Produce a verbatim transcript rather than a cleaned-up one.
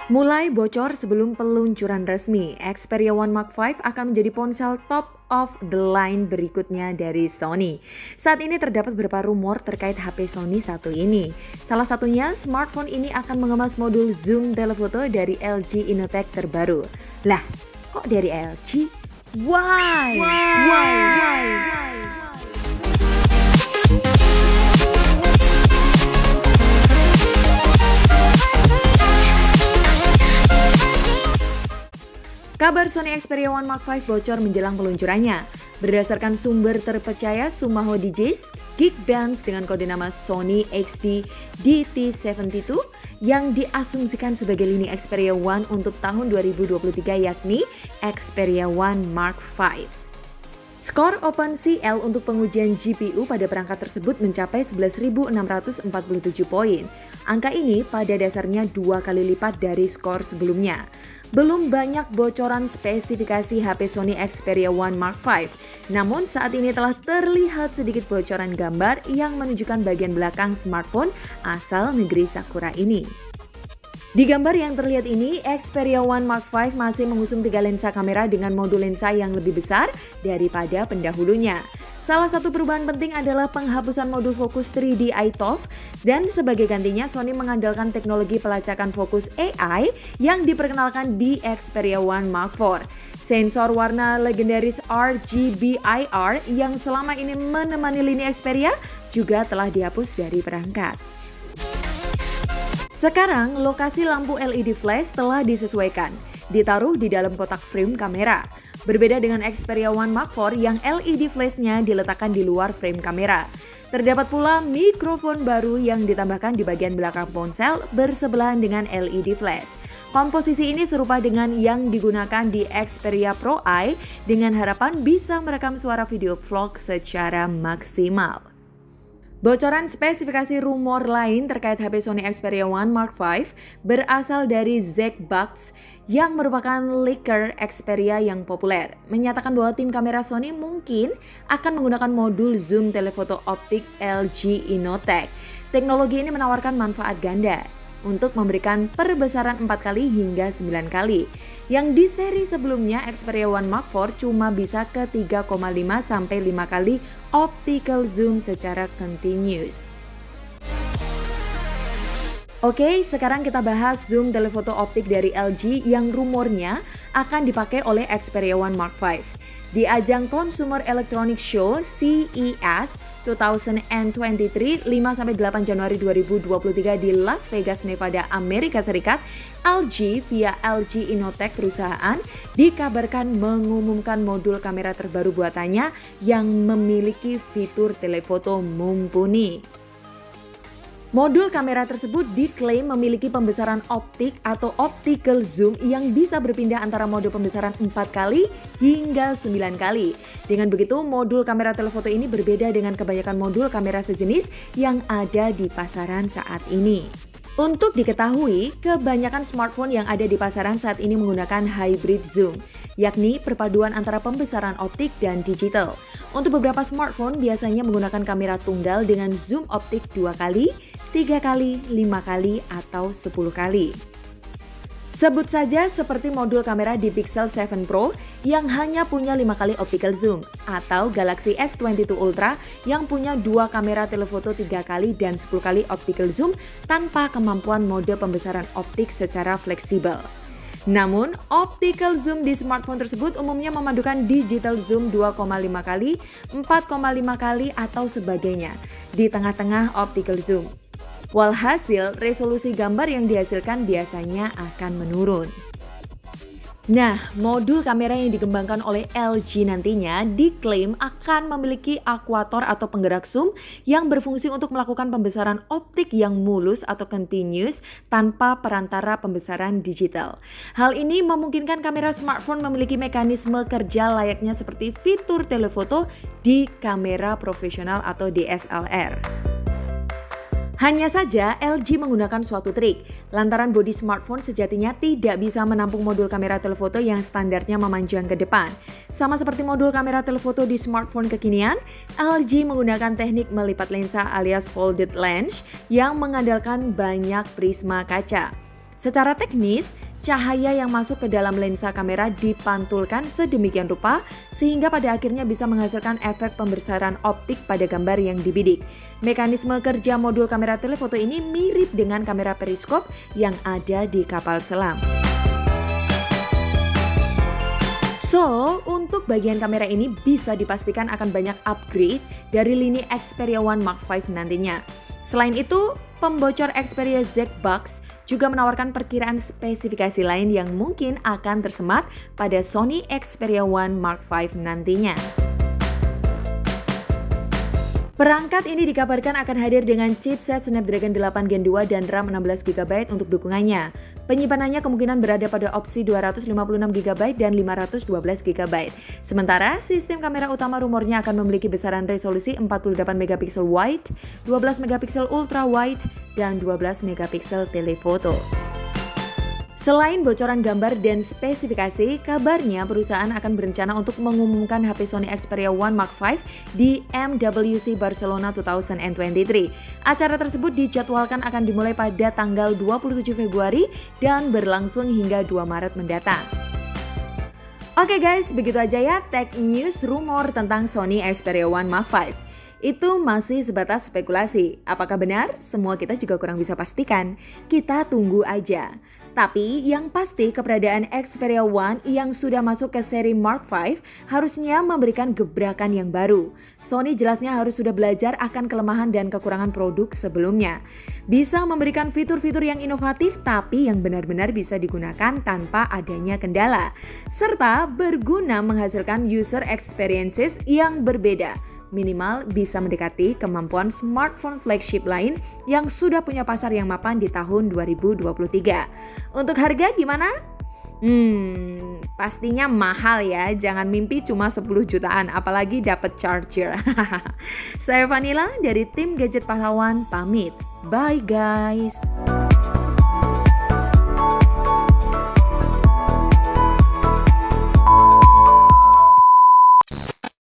Mulai bocor sebelum peluncuran resmi, Xperia One Mark five akan menjadi ponsel top of the line berikutnya dari Sony. Saat ini terdapat beberapa rumor terkait H P Sony satu ini. Salah satunya, smartphone ini akan mengemas modul zoom telefoto dari L G Innotek terbaru. Lah, kok dari L G? Why? Why? Why? Why? Why? Kabar Sony Xperia One Mark five bocor menjelang peluncurannya. Berdasarkan sumber terpercaya Sumaho D Js, Geekbench dengan kode nama Sony X D D T tujuh puluh dua yang diasumsikan sebagai lini Xperia One untuk tahun dua ribu dua puluh tiga yakni Xperia One Mark five. Skor OpenCL untuk pengujian G P U pada perangkat tersebut mencapai sebelas ribu enam ratus empat puluh tujuh poin. Angka ini pada dasarnya dua kali lipat dari skor sebelumnya. Belum banyak bocoran spesifikasi H P Sony Xperia One Mark five, namun saat ini telah terlihat sedikit bocoran gambar yang menunjukkan bagian belakang smartphone asal negeri Sakura ini. Di gambar yang terlihat ini, Xperia One Mark five masih mengusung tiga lensa kamera dengan modul lensa yang lebih besar daripada pendahulunya. Salah satu perubahan penting adalah penghapusan modul fokus tiga D I T O F dan sebagai gantinya Sony mengandalkan teknologi pelacakan fokus A I yang diperkenalkan di Xperia One Mark four. Sensor warna legendaris R G B I R yang selama ini menemani lini Xperia juga telah dihapus dari perangkat. Sekarang, lokasi lampu L E D flash telah disesuaikan, ditaruh di dalam kotak frame kamera. Berbeda dengan Xperia One Mark four yang L E D flash-nya diletakkan di luar frame kamera. Terdapat pula mikrofon baru yang ditambahkan di bagian belakang ponsel bersebelahan dengan L E D flash. Komposisi ini serupa dengan yang digunakan di Xperia Pro I dengan harapan bisa merekam suara video vlog secara maksimal. Bocoran spesifikasi rumor lain terkait H P Sony Xperia One Mark five berasal dari Zackbox yang merupakan leaker Xperia yang populer, menyatakan bahwa tim kamera Sony mungkin akan menggunakan modul zoom telefoto optik L G Innotek. Teknologi ini menawarkan manfaat ganda untuk memberikan perbesaran empat kali hingga sembilan kali. Yang di seri sebelumnya Xperia One Mark four cuma bisa ke tiga koma lima sampai lima kali optical zoom secara continuous. Oke, sekarang kita bahas zoom telefoto optik dari L G yang rumornya akan dipakai oleh Xperia One Mark five. Di ajang Consumer Electronics Show C E S dua ribu dua puluh tiga lima sampai delapan Januari dua ribu dua puluh tiga di Las Vegas, Nevada, Amerika Serikat, L G via L G Innotek perusahaan dikabarkan mengumumkan modul kamera terbaru buatannya yang memiliki fitur telefoto mumpuni. Modul kamera tersebut diklaim memiliki pembesaran optik atau optical zoom yang bisa berpindah antara mode pembesaran empat kali hingga sembilan kali. Dengan begitu, modul kamera telefoto ini berbeda dengan kebanyakan modul kamera sejenis yang ada di pasaran saat ini. Untuk diketahui, kebanyakan smartphone yang ada di pasaran saat ini menggunakan hybrid zoom, yakni perpaduan antara pembesaran optik dan digital. Untuk beberapa smartphone biasanya menggunakan kamera tunggal dengan zoom optik dua kali, tiga kali, lima kali, atau sepuluh kali. Sebut saja seperti modul kamera di Pixel tujuh Pro yang hanya punya lima kali optical zoom, atau Galaxy S dua puluh dua Ultra yang punya dua kamera telefoto tiga kali dan sepuluh kali optical zoom tanpa kemampuan mode pembesaran optik secara fleksibel. Namun, optical zoom di smartphone tersebut umumnya memadukan digital zoom dua koma lima kali, empat koma lima kali, atau sebagainya di tengah-tengah optical zoom. Walhasil, resolusi gambar yang dihasilkan biasanya akan menurun. Nah, modul kamera yang dikembangkan oleh L G nantinya diklaim akan memiliki akuator atau penggerak zoom yang berfungsi untuk melakukan pembesaran optik yang mulus atau continuous tanpa perantara pembesaran digital. Hal ini memungkinkan kamera smartphone memiliki mekanisme kerja layaknya seperti fitur telefoto di kamera profesional atau D S L R. Hanya saja L G menggunakan suatu trik, lantaran bodi smartphone sejatinya tidak bisa menampung modul kamera telefoto yang standarnya memanjang ke depan. Sama seperti modul kamera telefoto di smartphone kekinian, L G menggunakan teknik melipat lensa alias folded lens yang mengandalkan banyak prisma kaca. Secara teknis, cahaya yang masuk ke dalam lensa kamera dipantulkan sedemikian rupa sehingga pada akhirnya bisa menghasilkan efek pembesaran optik pada gambar yang dibidik. Mekanisme kerja modul kamera telefoto ini mirip dengan kamera periskop yang ada di kapal selam. So, untuk bagian kamera ini bisa dipastikan akan banyak upgrade dari lini Xperia One Mark five nantinya. Selain itu, pembocor Xperia Z Box juga menawarkan perkiraan spesifikasi lain yang mungkin akan tersemat pada Sony Xperia One Mark five nantinya. Perangkat ini dikabarkan akan hadir dengan chipset Snapdragon delapan Gen dua dan RAM enam belas giga byte untuk dukungannya. Penyimpanannya kemungkinan berada pada opsi dua ratus lima puluh enam giga byte dan lima ratus dua belas giga byte. Sementara sistem kamera utama rumornya akan memiliki besaran resolusi empat puluh delapan megapiksel wide, dua belas megapiksel ultra wide, dan dua belas megapiksel telefoto. Selain bocoran gambar dan spesifikasi, kabarnya perusahaan akan berencana untuk mengumumkan H P Sony Xperia One Mark five di M W C Barcelona dua ribu dua puluh tiga. Acara tersebut dijadwalkan akan dimulai pada tanggal dua puluh tujuh Februari dan berlangsung hingga dua Maret mendatang. Oke guys, begitu aja ya tech news rumor tentang Sony Xperia One Mark five. Itu masih sebatas spekulasi. Apakah benar? Semua kita juga kurang bisa pastikan. Kita tunggu aja. Tapi yang pasti keberadaan Xperia One yang sudah masuk ke seri Mark five harusnya memberikan gebrakan yang baru. Sony jelasnya harus sudah belajar akan kelemahan dan kekurangan produk sebelumnya. Bisa memberikan fitur-fitur yang inovatif tapi yang benar-benar bisa digunakan tanpa adanya kendala. Serta berguna menghasilkan user experiences yang berbeda. Minimal bisa mendekati kemampuan smartphone flagship lain yang sudah punya pasar yang mapan di tahun dua ribu dua puluh tiga. Untuk harga gimana? Hmm, pastinya mahal ya. Jangan mimpi cuma sepuluh jutaan, apalagi dapat charger. Saya Vanilla dari tim Gadget Pahlawan pamit. Bye guys.